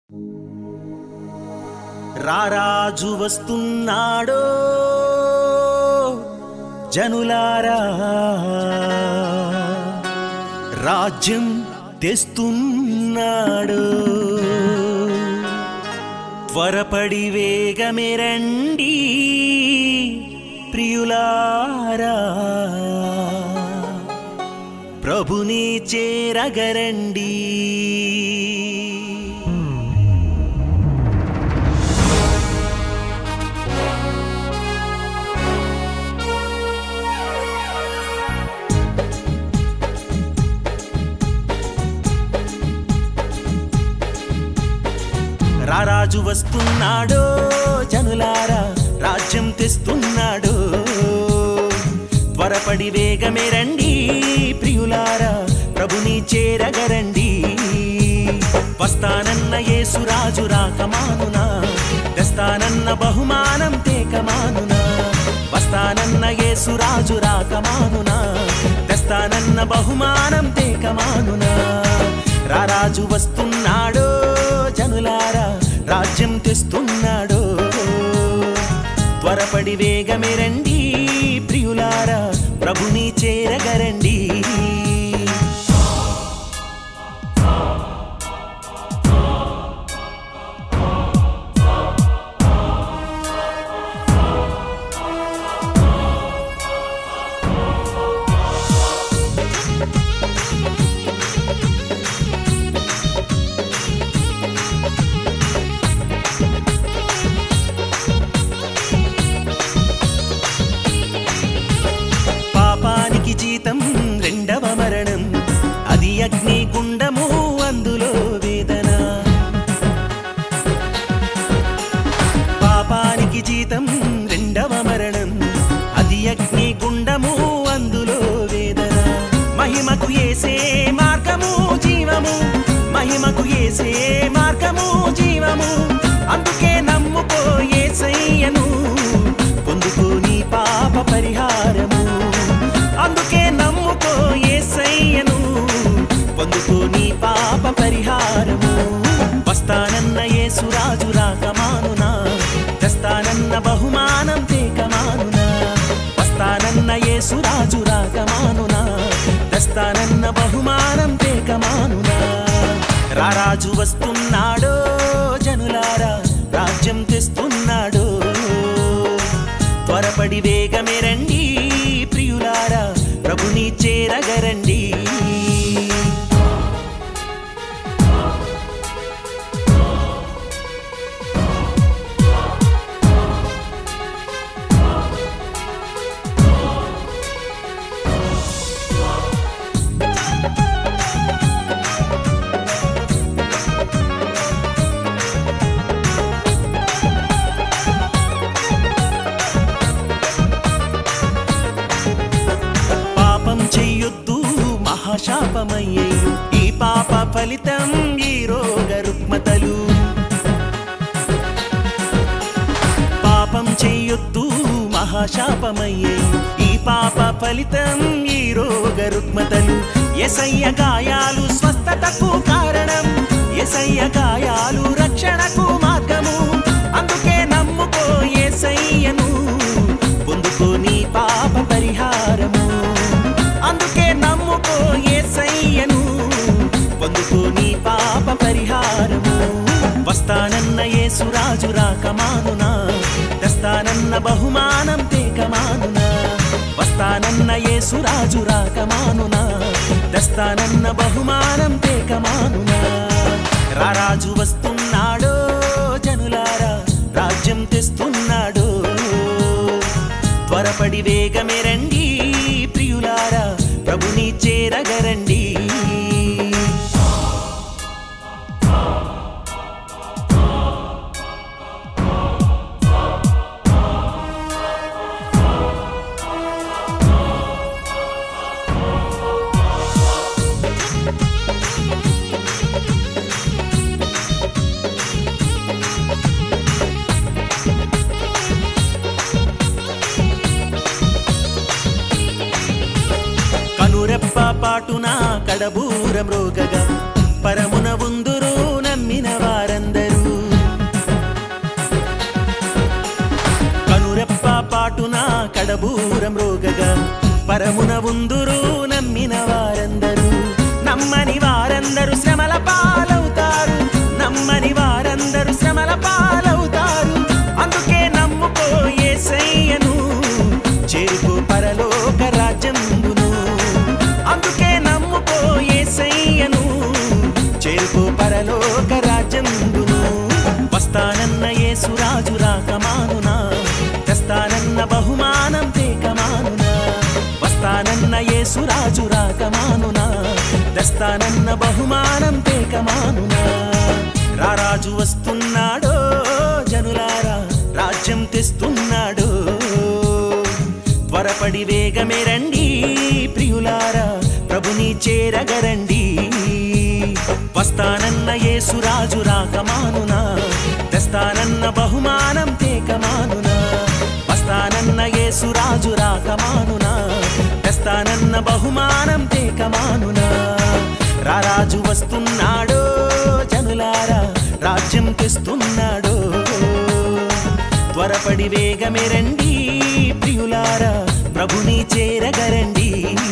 రారాజు వస్తున్నాడో జనులారా, రాజ్యం తెస్తున్నాడు. త్వరపడి వేగమే రండి ప్రియులారా, ప్రభుని చేరగరండి. రారాజు వస్తున్నాడో జనులారా, రాజ్యం తెస్తున్నాడు. త్వరపడి వేగమే రండి ప్రియులారా, ప్రభుని చేరగరండి. వస్తానన్న యేసురాజు రాకమానునా, తెస్తానన్న బహుమానం తేకమానునా. వస్తానన్న యేసురాజు రాకమానునా, తెస్తానన్న బహుమానం తేకమానునా. రారాజు వస్తున్నాడో జనులారా, రాజ్యం తెస్తున్నాడు. త్వరపడి వేగమే రండి ప్రియులారా, ప్రభుని చేరగరండి. జీతం రెండవ మరణం, అది అగ్నిగుండము, అందులో వేదన. పాపానికి జీతం రెండవ మరణం, అది అగ్నిగుండము, అందులో వేదన. మహిమకు యేసే మార్గము జీవము, మహిమకు యేసే మార్గము జీవము. అందుకే నమ్ముకో యేసయ్యను, పొందుకో నీ పాప పరిహారము. అందుకే నమ్ముకో యేసయ్యను, పొందుకో నీ పాప పరిహారము. వస్తానన్న యేసురాజు రాకమానునా, తెస్తానన్న బహుమానం తేకమానునా. వస్తానన్న యేసురాజు రాకమానునా, తెస్తానన్న బహుమానం తేకమానునా. రారాజు వస్తున్నాడో జనులారా, రాజ్యం తెస్తున్నాడు. త్వరపడి వేగమే రండి ప్రియులారా, ప్రభుని చేరగరండి. చెయ్యొద్దు మహాశాపమయ్యేయు, ఈ పాప ఫలితం ఈ రోగ రుగ్మతలు. పాపం చెయ్యొద్దు మహాశాపమయ్యేయు, ఈ పాప ఫలితం ఈ రోగ రుగ్మతలు. యేసయ్య గాయాలు స్వస్థతకు కారణం, యేసయ్య గాయాలు రక్షణకు మార్గము. అందుకే నమ్ముకో యేసయ్యను, పొందుకో నీ పాప పరిహారము. అందుకే నమ్ముకో యేసయ్యను, పొందుకో నీ పాప పరిహారము. వస్తానన్న యేసురాజు రాకమానునా, తెస్తానన్న బహుమానం తేకమానునా. వస్తానన్న యేసురాజు రాకమానునా, తెస్తానన్న బహుమానం తేకమానునా. రారాజు వస్తున్నాడో జనులారా, రాజ్యం తెస్తున్నాడు. త్వరపడి వేగమే రండి ప్రియులారా, ప్రభుని చేరగరండి. కనురెప్ప పాటున కడబూర మ్రోగగా, పరమున ఉందురు నమ్మిన వారందరూ. పరమున ఉందురు నమ్మిన వారందరూ. నమ్మని వారందరూ శ్రమల పాలవుతారు, నమ్మని వారందరూ శ్రమల పాలవుతారు. అందుకే నమ్ముకో యేసయ్యను, చేరుకో పరలోక రాజ్యంబును. అందుకే నమ్ముకో యేసయ్యను, చేరుకో పరలోక రాజ్యంబును. వస్తానన్న యేసురాజు రాకమానునా, తెస్తానన్న బహుమానం తేకమానునా. వస్తానన్న యేసురాజు రాకమానునా, తెస్తానన్న బహుమానం తేకమానునా. రారాజు వస్తున్నాడో జనులారా, రాజ్యం తెస్తున్నాడో. త్వరపడి వేగమే రండి ప్రియులారా, ప్రభుని చేరగరండి. వస్తానన్న యేసురాజు రాకమానునా, తెస్తానన్న బహుమానం తేకమానునా. వస్తానన్న యేసురాజు రాకమానునా, తెస్తానన్న బహుమానం తేకమానునా. రారాజు వస్తున్నాడో జనులారా, రాజ్యం తెస్తున్నాడో. త్వరపడి వేగమే రండి ప్రియులారా, ప్రభుని చేరగరండి.